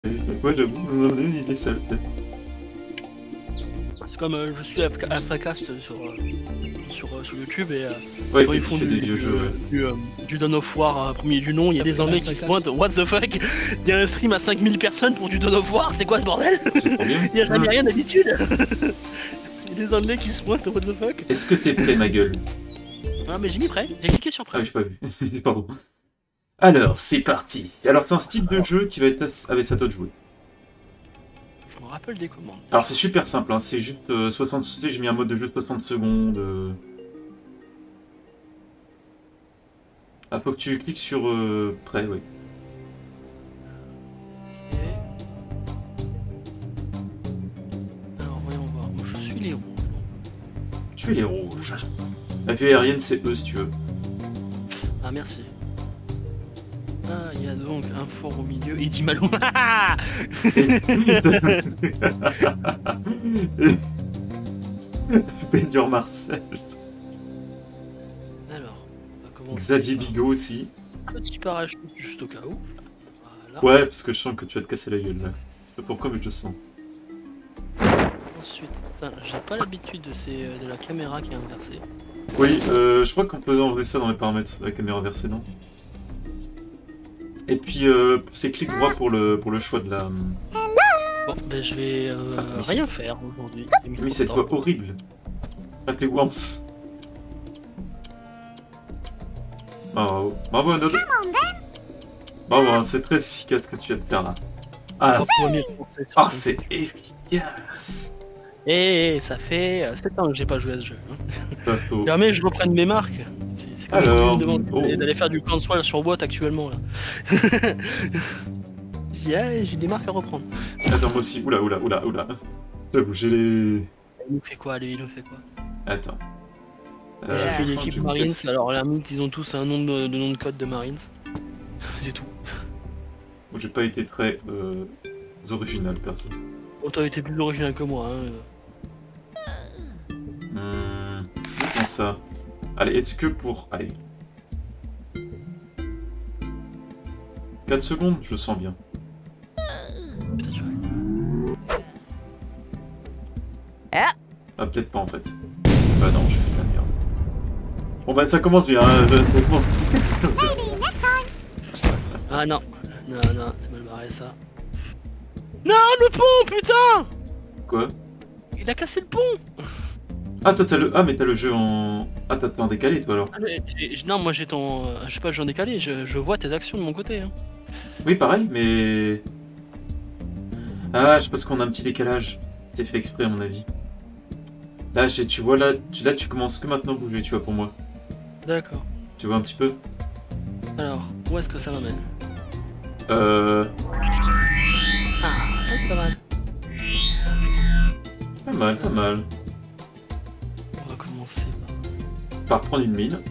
Ouais, j'avoue, il est sale. C'est comme je suis AlphaCast sur YouTube et Ouais, quand ils il font fait des vieux jeux. du Dawn of War premier du nom, il y a des Anglais qui se pointent. What the fuck? Il y a un stream à 5000 personnes pour du Dawn of War, c'est quoi ce bordel? C'est trop bien. Il y a jamais rien d'habitude. Il y a des Anglais qui se pointent, what the fuck? Est-ce que t'es prêt, ma gueule? Ah, mais j'ai mis prêt, j'ai cliqué sur Ah, prêt. j'ai pas vu. Pardon. Alors, c'est parti. Alors, c'est un style de jeu qui va être assez... Ah, mais c'est à toi de jouer. Je me rappelle des commandes. Alors, c'est super simple, hein. C'est juste 60... Tu sais, j'ai mis un mode de jeu de 60 secondes. Ah, faut que tu cliques sur prêt, ouais. Ok. Alors, voyons voir. Moi, je suis les rouges. Tu es les rouges. La vue aérienne, c'est eux, si tu veux. Ah, merci. Ah, il y a donc un fort au milieu. Et dit Malou. Baigneur Marcel. Alors, on va commencer. Xavier Bigot aussi. Petit parachute juste au cas où. Voilà. Ouais, parce que je sens que tu vas te casser la gueule, là. Je sais pas pourquoi, mais je le sens. Ensuite, j'ai pas l'habitude de la caméra qui est inversée. Oui, je crois qu'on peut enlever ça dans les paramètres, la caméra inversée, non? Et puis, c'est clic droit pour le choix de la... Bon, ben je vais rien faire aujourd'hui. Oui, cette voix horrible. Ah, t'es Worms. Bravo. Bravo, Anode. Bravo, hein, c'est très efficace ce que tu viens de faire, là. Ah, c'est efficace. Ça fait 7 ans que j'ai pas joué à ce jeu. Pas faux. Permet que je reprenne mes marques. C'est comme Alors, je me demande d'aller faire du console sur boîte actuellement là. J'ai des marques à reprendre. Attends, moi aussi. Oula. J'avoue, j'ai les... Il nous fait quoi, lui? Il nous fait quoi? Attends. J'ai fait l'équipe je me Marines, casse. alors la mythe, ils ont tous un nom de code de Marines. C'est tout. Moi, j'ai pas été très original, perso. Oh, t'as été plus original que moi, hein. Comment ça? Allez, est-ce que pour... Allez. 4 secondes, je sens bien. Putain, tu vois. Ah, peut-être pas en fait. Bah non, je fais de la merde. Bon bah ça commence bien, hein. Ah non, c'est mal barré ça. Non, le pont, putain! Quoi? Il a cassé le pont! Ah, toi t'as le... Ah, mais t'as le jeu en... Ah, t'as en décalé, toi, alors. Non, moi j'ai ton... Je sais pas, j'ai en décalé, je vois tes actions de mon côté. Hein. Oui, pareil, mais... Ah, je pense qu'on a un petit décalage. C'est fait exprès, à mon avis. Là, tu vois, là, tu commences que maintenant à bouger, tu vois, pour moi. D'accord. Tu vois un petit peu? Alors, où est-ce que ça m'amène? Ah, Ça c'est pas mal. Pas mal. On va commencer Par prendre une mine.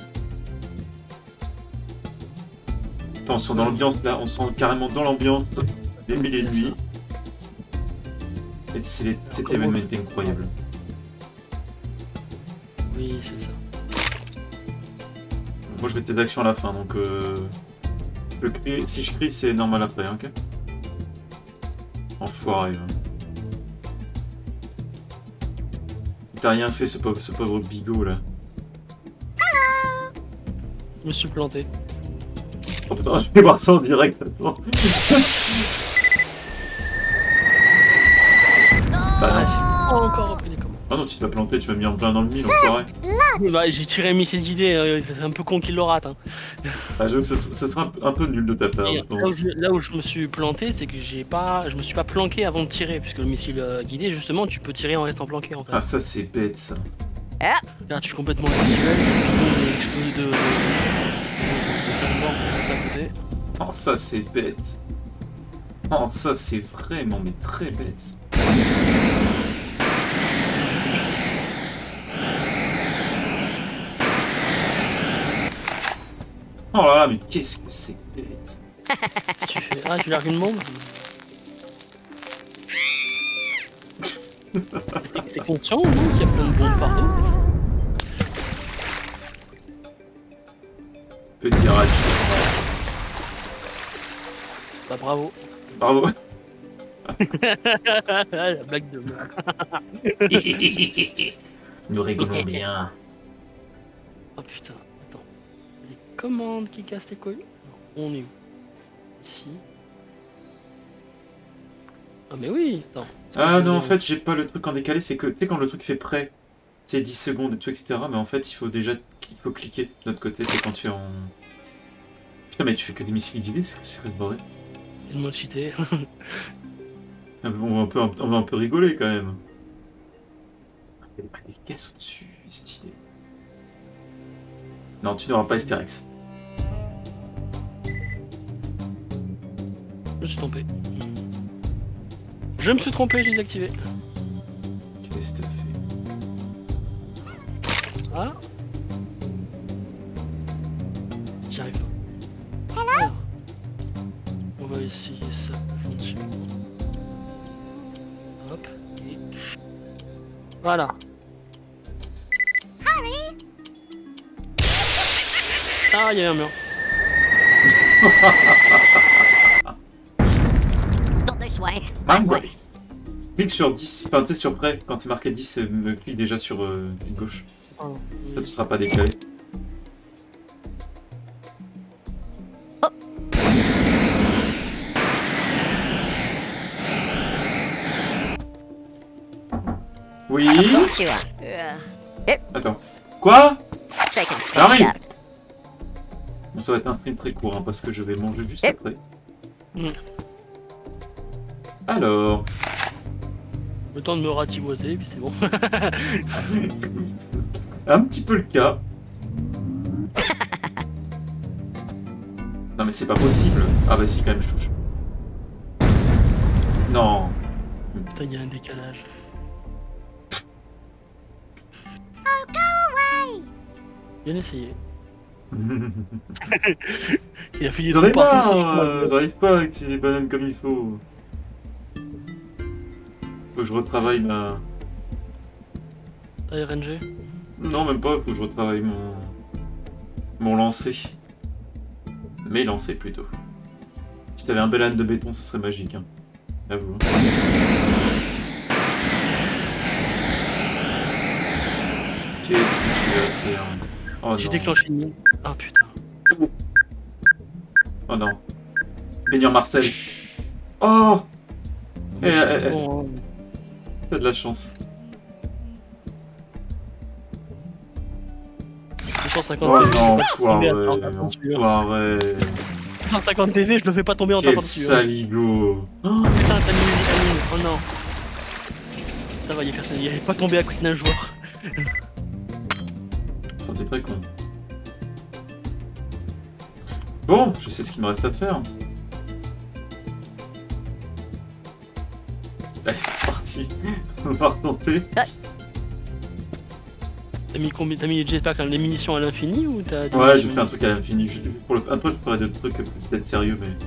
Attends, on sent dans l'ambiance, là, on sent carrément dans l'ambiance des mille et demi. Et cet événement était incroyable. Oui, c'est ça. Moi, je mets tes actions à la fin, donc tu peux crier. Si je crie, c'est normal après, ok? Enfoiré. Hein. T'as rien fait, ce pauvre bigot là. Je me suis planté. Oh putain, je vais voir ça en direct, attends. Bah non. J'ai pas encore repris les commandes. Ah non, tu t'as planté, tu m'as mis en plein dans le mille, enfoiré. Bah, j'ai tiré un missile guidé, c'est un peu con qu'il le rate. Hein. Ah, j'avoue que ça serait un peu nul de ta part, je pense. Là où je me suis planté, c'est que je me suis pas planqué avant de tirer, puisque le missile guidé, justement, tu peux tirer en restant planqué en fait. Ah, ça c'est bête ça. Là, je suis complètement visuel, explosé de à côté. Oh, ça c'est bête. Oh, ça c'est vraiment, mais très bête. Oh là là, mais qu'est-ce que c'est bête. Tu fais... Ah, tu largues une bombe? T'es conscient ou non qu'il y a plein de bombes partout? Petit ratch. Bah bravo. Bravo. La blague de merde. Nous rigolons bien. Oh putain, attends. Les commandes qui cassent les couilles. Non, on est où? Ici. Ah mais oui, attends. Ah non, en fait, j'ai pas le truc en décalé, c'est que, tu sais, quand le truc fait prêt, c'est 10 secondes et tout, etc. Mais en fait, il faut cliquer de l'autre côté, c'est quand tu es en... Putain, mais tu fais que des missiles guidés, c'est quoi ce bordel? Tellement cheaté. Ah, on va un peu rigoler, quand même. Il y a des caisses au-dessus, stylé. Non, tu n'auras pas Astérix. Je me suis trompé. Je me suis trompé, j'ai désactivé. Qu'est-ce que t'as fait? Ah. J'y arrive pas. Alors, on va essayer ça gentiment. Hop. Et... Voilà. Ah, il y a un mur. Not this way. Ah, That ouais. way. Clique sur 10, enfin tu sais sur prêt, quand c'est marqué 10, me clique déjà sur une gauche. Ah, Ça ne sera pas décalé. Oh. Oui. Thought you were. Attends. Quoi? Shaken. Arrive. Shattered. Bon, ça va être un stream très court, hein, parce que je vais manger juste après. Mm. Alors... Le temps de me ratiboiser, puis c'est bon. Un petit peu le cas. Non mais c'est pas possible. Ah bah si, quand même, je touche. Non. Putain, il y a un décalage. Bien essayé. Il a fini de J'arrive partout. pas, j'arrive pas à activer les bananes comme il faut. Faut que je retravaille ma... T'as RNG? Non, même pas, faut que je retravaille mon lancer. Mes lancers, plutôt. Si t'avais un bel âne de béton, ça serait magique, hein. J'avoue. Qu'est-ce que tu vas faire? Oh J'ai non. déclenché une mine. Ah putain. Oh non. Baigneur Marcel. Oh Bon, T'as de la chance. 250 Oh PV, non, je foiré, vais pas tomber en tapant dessus, hein. foiré. 250 PV, je le fais pas tomber en tapant Quel dessus. hein. saligo. Oh putain, t'as mis une mine. Oh non. Ça va, y'a personne. Il est pas tombé à côté d'un joueur. C'est très con. Bon, je sais ce qu'il me reste à faire. Allez, c'est parti. On va retenter. T'as mis combien? T'as mis les jetpacks, les munitions à l'infini ou t'as des Ouais, j'ai munitions- fait un truc à l'infini. Après, je ferai d'autres trucs peut-être sérieux, mais...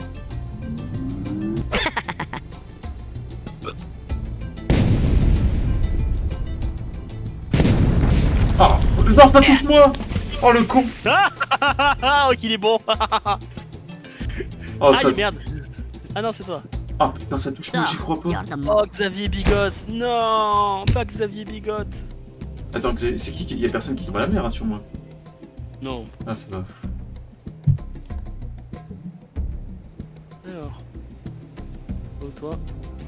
Ah, genre ça touche moi. Oh le con. Ah, ok, il est bon. Oh, Ah, ça... merde. Ah non, c'est toi. Ah putain, ça touche moi, j'y crois pas. You're the Oh, Xavier Bigotte. Non, pas Xavier Bigotte. Attends, c'est qui? Y a personne qui tombe à la mer, hein, sur moi. Non. Ah, ça va. Alors. Oh, toi.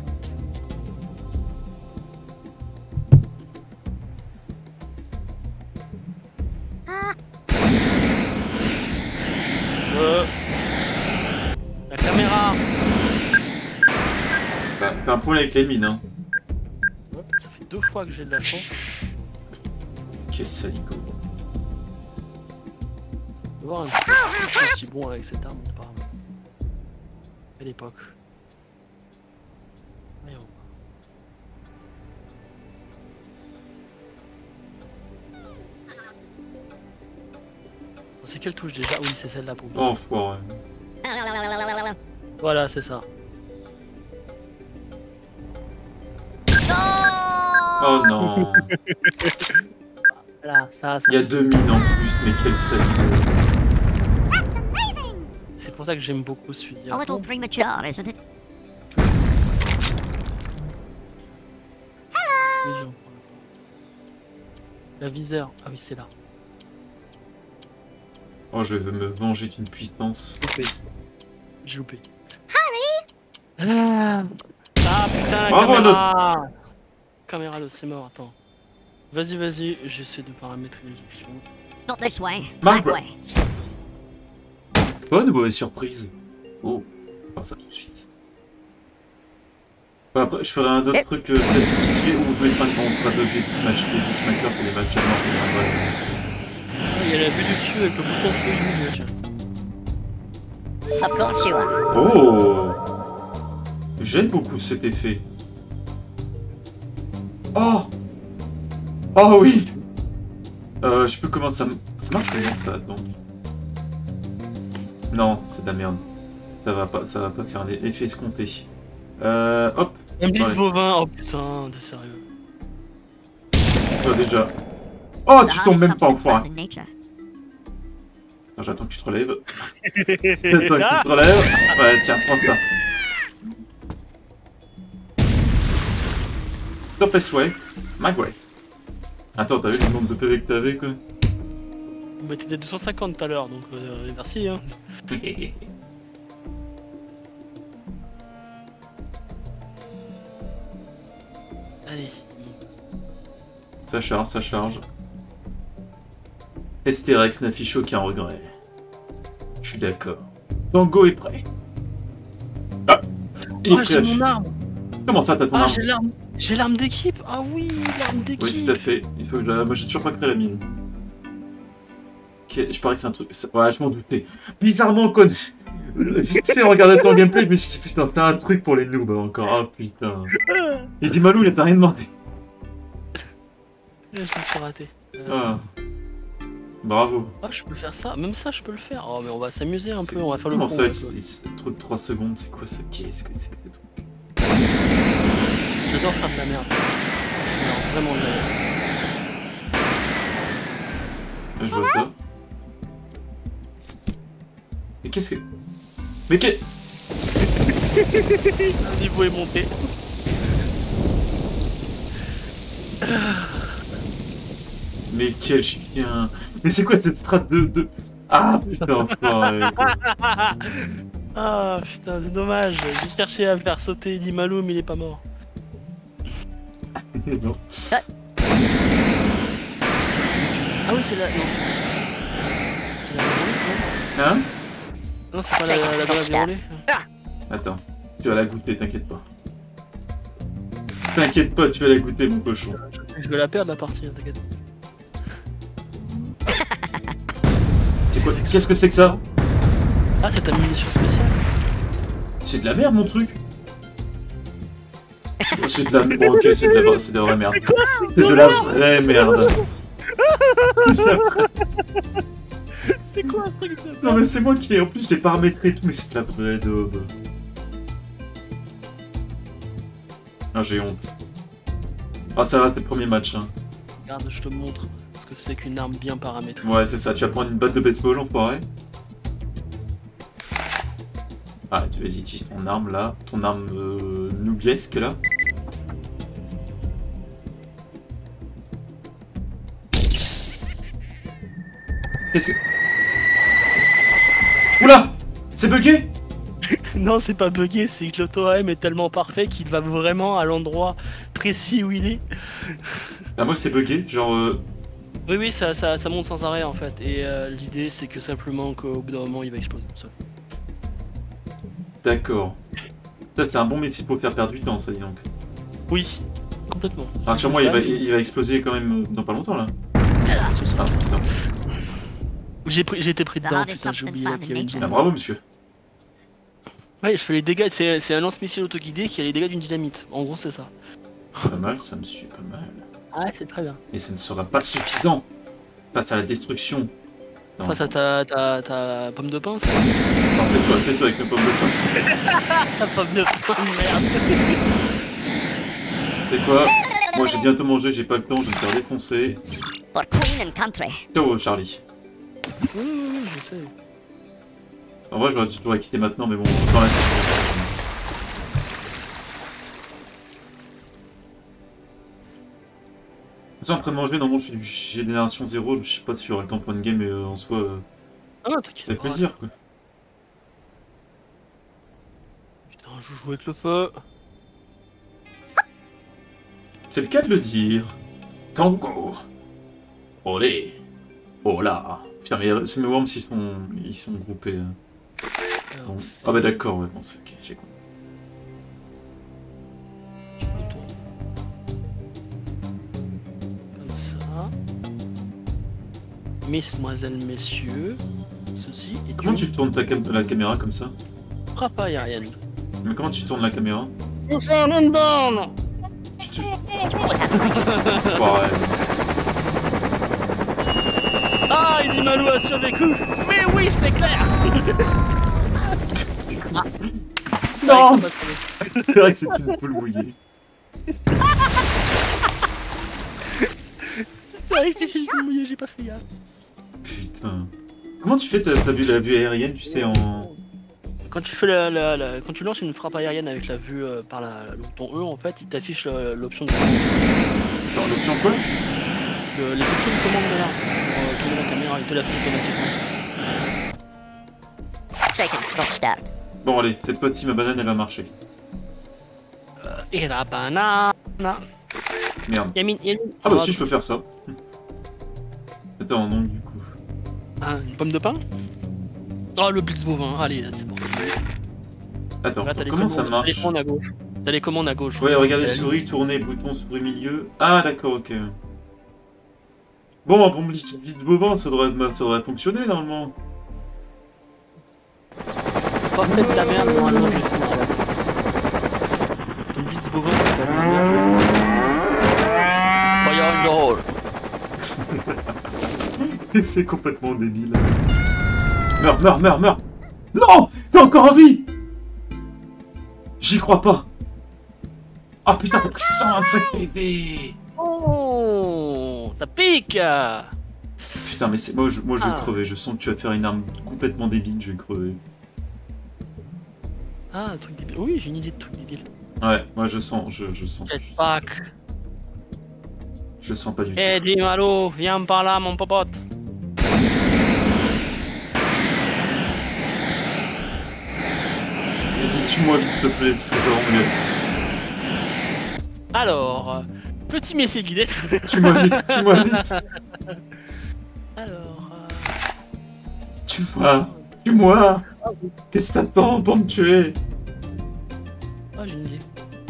La caméra. Bah, t'as un problème avec les mines, hein. Hop, ça fait 2 fois que j'ai de la chance. Quel saligo. On va voir un petit peu si bon avec cette arme, apparemment. À l'époque. Voyons. C'est quelle touche déjà? Oui, c'est celle-là pour moi. Oh, foiré. Voilà, c'est ça. Oh non. Voilà, ça. Il y a 2 mines en plus, mais quel saligo. C'est pour ça ça que j'aime beaucoup ce fusil. A little premature, isn't it? La viseur. Ah oui, c'est là. Oh, je veux me venger d'une puissance. J'ai loupé. Ah putain, Bravo, caméra. Caméra, c'est mort, attends. Vas-y, j'essaie de paramétrer les options. Not this way. Mark. That way. Bonne ou mauvaise surprise? Oh, on va faire ça tout de suite. Bah, après, je ferai un autre truc peut-être plus stylé où je mettrai quand on fera des matchs des matchmakers, c'est les matchs à mort. Il y a la vue du dessus avec le bouton sur le milieu, tiens. Of course you are. Oh! J'aime beaucoup cet effet. Oh! Oh oui! Je peux commencer à... Ça marche comment ça? Attends. Non, c'est de la merde. Ça va pas faire l'effet escompté. Hop. Un blitz Ouais. bovin, oh putain, t'es sérieux. Oh, déjà. Oh, The tu tombes hardest même pas en substance foire. found in nature. Attends, j'attends que tu te relèves. J'attends que tu te relèves. Ouais, tiens, prends ça. Top S-Way. My way. Attends, t'as vu le nombre de PV que t'avais, quoi? Bah t'étais 250 tout à l'heure, donc merci hein. Allez. Ça charge, ça charge. Estérex n'affiche aucun regret. Je suis d'accord. Tango est prêt. Ah, il est Oh, prêt j'ai à mon arme. Comment ça, t'as ton Ah, arme? j'ai l'arme d'équipe. Ah oui, l'arme d'équipe. Oui, tout à fait. Il faut que moi, j'ai toujours pas créé la mine. Ok, je parie que c'est un truc... Ouais, je m'en doutais. Bizarrement, quand... Vite fait, en regardant ton gameplay, je me suis dit, putain, t'as un truc pour les noobs encore. Ah, putain. Il dit, Malou, il t'a rien demandé. Je me suis raté. Ah. Bravo. Ah, je peux faire ça. Même ça, je peux le faire. Oh, mais on va s'amuser un peu. On va faire le Comment con, ça, un peu. c'est trop de 3 secondes, c'est quoi ça? Qu'est-ce que c'est que ce truc? J'adore faire de la merde. Non, vraiment de la merde. Je vois ça. Mais qu'est-ce que... Mais qu'est... Le niveau est monté. Mais quel chien. Mais c'est quoi cette strat de... Ah putain, enfoiré. Ah putain, c'est dommage. J'ai cherché à faire sauter Eddie Malou, mais il est pas mort. Non. Ah oui, c'est la... Non, c'est pas ça. C'est la volée, Hein? non? Non, c'est pas la grenade volée. Attends, tu vas la goûter, t'inquiète pas. T'inquiète pas, tu vas la goûter, mon cochon. Je vais la perdre la partie, hein, t'inquiète. Qu'est-ce que c'est que ça? Ah, c'est ta munition spéciale. C'est de la merde, mon truc. C'est de la... Bon, ok, c'est de la vraie merde. C'est de la vraie merde. C'est quoi un truc de... Non mais c'est moi qui l'ai... En plus, je l'ai paramétré et tout, mais c'est de la vraie daube. Ah, j'ai honte. Ah, ça va, c'est le premier match, hein. Regarde, je te montre ce que c'est qu'une arme bien paramétrée. Ouais, c'est ça, tu vas prendre une batte de baseball, enfoiré. Ah, tu vas-y, utilise ton arme, là. Ton arme noobiesque, là. Qu'est-ce que... Oula! C'est bugué? Non, c'est pas bugué, c'est que l'auto-aim est tellement parfait qu'il va vraiment à l'endroit précis où il est. Ah, moi, c'est bugué, genre... Oui, oui, ça monte sans arrêt en fait. Et l'idée, c'est que simplement qu'au bout d'un moment, il va exploser tout seul. D'accord. Ça, c'est un bon métier pour faire perdre du temps, ça, dis donc. Oui, complètement. Ah, sur moi, il va exploser quand même dans pas longtemps, là. Ce sera... Ah, putain. J'ai été pris dedans, putain, j'ai oublié qu'il y avait une Ah, dynamite. bravo, monsieur. Ouais, je fais les dégâts, c'est un lance-missile autoguidé qui a les dégâts d'une dynamite. En gros, c'est ça. Pas mal, ça me suit pas mal. Ah, c'est très bien. Mais ça ne sera pas suffisant face à la destruction. Non. Face à ta pomme de pain, c'est ça? Non, fais-toi avec ma pomme de pain. Ta pomme de pain, merde. C'est quoi? Moi j'ai bientôt mangé, j'ai pas le temps, je vais me faire défoncer. For queen and country. Ciao Charlie. Oui, je sais. En vrai, j'aurais quitté maintenant, mais bon, dans la tête. De toute façon, après manger, normalement, je suis génération 0. Je sais pas si j'aurai le temps pour une game, mais en soi, Ah, ça t'inquiète fait pas. plaisir, quoi. Putain, je joue avec le feu. C'est le cas de le dire. Tango. Olé. Oh là. Putain, mais c'est mes worms, ils sont groupés. Alors, Bon. c'est- Ah bah d'accord, ouais, bon, c'est ok, j'ai compris. je retourne. Comme ça. Mesdemoiselles, messieurs, ceci est Comment une tu tournes la caméra comme ça? frappe aérienne. Mais comment tu tournes la caméra? Tu... Ouais. Ah, il dit Malou a survécu. Mais oui, c'est clair. Non. C'est vrai que c'est une poule mouillée. C'est vrai que c'est une poule mouillée, j'ai pas fait gaffe. Putain. Comment tu fais? T'as vu la vue aérienne, tu sais, en... Quand tu fais quand tu lances une frappe aérienne avec la vue par le bouton E, en fait, il t'affiche l'option de Dans l'option quoi? les options de commande derrière pour tourner la caméra, il te l'affiche automatiquement. Shaken, don't start. Bon allez, cette fois-ci ma banane elle va marcher. Et la banane. Merde. Yamine. Ah bah si je peux faire ça. Attends, non du coup. Ah, une pomme de pain. Oh, le blitz bovin, allez, c'est bon. Attends, Là, t'as les comment ça commandes- T'as les marche? commandes à gauche. T'as les commandes à gauche. Ouais, regardez, souris, tourner, bouton, souris milieu. Ah d'accord, ok. Bon, pour mon petit bovin, ça devrait fonctionner normalement. Pas fait de ta merde, normalement, j'ai tout. Ton blitz bovin, t'as pas fait de merde, Fire in the hole. C'est complètement débile. Meurs. Non! T'es encore en vie! J'y crois pas. Oh putain, t'as pris 125 PV! Oh, ça pique. Putain, mais c'est moi je vais Ah. crever. Je sens que tu vas faire une arme complètement débile, je vais crever. Ah, un truc débile. Oui, j'ai une idée de truc débile. Ouais, moi je sens. Jetpack. Je sens pas du tout. Eh, dis Malo, viens par là, mon popote. Vas-y, tue-moi vite s'il te plaît, parce que je vais vraiment Alors, petit missile guidé. Tue-moi vite. Alors, Tue-moi. Qu'est-ce que t'attends pour me tuer? ah, j'ai une idée.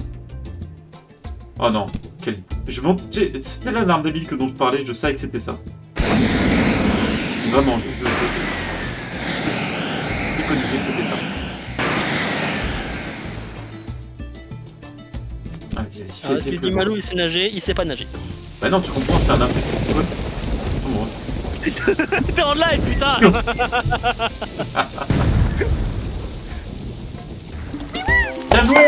Oh non, c'était là l'arme débile dont je parlais, je savais que c'était ça. Vraiment, je connaissais que c'était ça. Ah, vas-y, Ah, parce que dit Malou, il sait nager, il sait pas nager. Bah non, tu comprends, c'est un impé. Ouais. Sans moi. T'es en live, putain. Bien joué.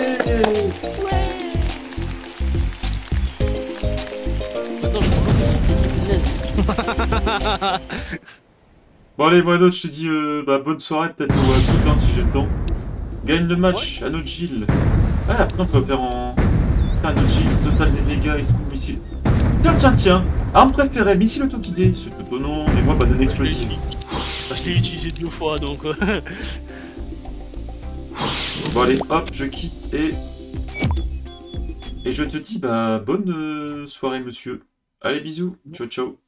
Maintenant, je prends Bon allez, moi d'autres, je te dis bonne soirée peut-être ou à tout hein, si j'ai le temps. Gagne le match, à notre Gilles. Ah après on peut faire un autre Gilles, total des dégâts et tout, missile. Tiens, arme préférée, missile auto-guidé, c'est plutôt non, mais moi banane explosive. Je l'ai utilisé 2 fois donc. Bon allez, hop, je quitte et je te dis bonne soirée monsieur. Allez bisous, ciao ciao.